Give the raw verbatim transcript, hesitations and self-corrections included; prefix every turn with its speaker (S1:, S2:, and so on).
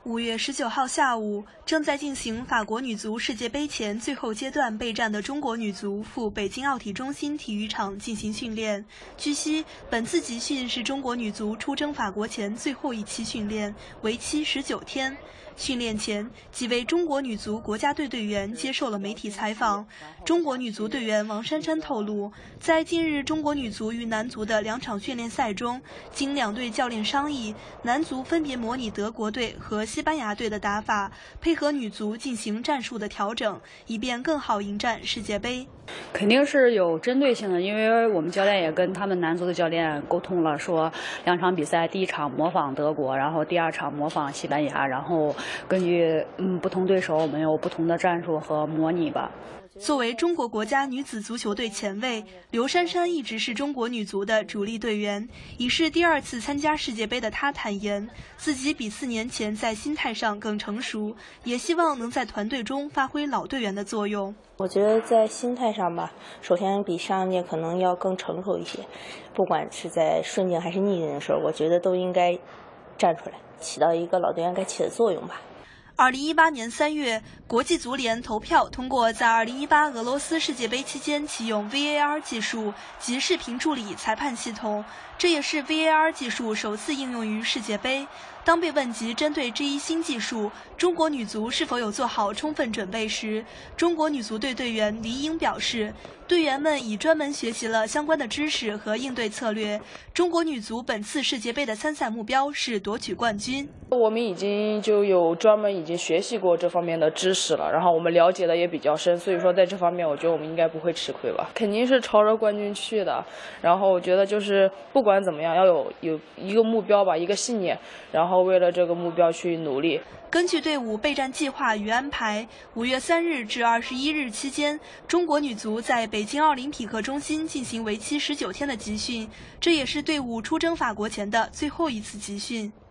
S1: 五月十九号下午，正在进行法国女足世界杯前最后阶段备战的中国女足赴北京奥体中心体育场进行训练。据悉，本次集训是中国女足出征法国前最后一期训练，为期十九天。训练前，几位中国女足国家队队员接受了媒体采访。中国女足队员王珊珊透露，在近日中国女足与男足的两场训练赛中，经两队教练商议，男足分别模拟德国队和西班牙队的打法，配合女足进行战术的调整，以便更好迎战世界杯。
S2: 肯定是有针对性的，因为我们教练也跟他们男足的教练沟通了，说两场比赛，第一场模仿德国，然后第二场模仿西班牙，然后根据嗯不同对手，我们有不同的战术和模拟吧。
S1: 作为中国国家女子足球队前卫，刘珊珊一直是中国女足的主力队员。已是第二次参加世界杯的她坦言，自己比四年前在心态上更成熟，也希望能在团队中发挥老队员的作用。
S3: 我觉得在心态上吧，首先比上一届可能要更成熟一些，不管是在顺境还是逆境的时候，我觉得都应该站出来，起到一个老队员该起的作用吧。
S1: 二零一八年三月，国际足联投票通过在二零一八俄罗斯世界杯期间启用 V A R 技术及视频助理裁判系统，这也是 V A R 技术首次应用于世界杯。当被问及针对这一新技术，中国女足是否有做好充分准备时，中国女足队队员黎英表示，队员们已专门学习了相关的知识和应对策略。中国女足本次世界杯的参赛目标是夺取冠军。
S4: 我们已经就有专门已经学习过这方面的知识了，然后我们了解的也比较深，所以说在这方面我觉得我们应该不会吃亏吧，肯定是朝着冠军去的。然后我觉得就是不管怎么样，要有有一个目标吧，一个信念，然后为了这个目标去努力。
S1: 根据队伍备战计划与安排，五月三日至二十一日期间，中国女足在北京奥林匹克中心进行为期十九天的集训，这也是队伍出征法国前的最后一次集训。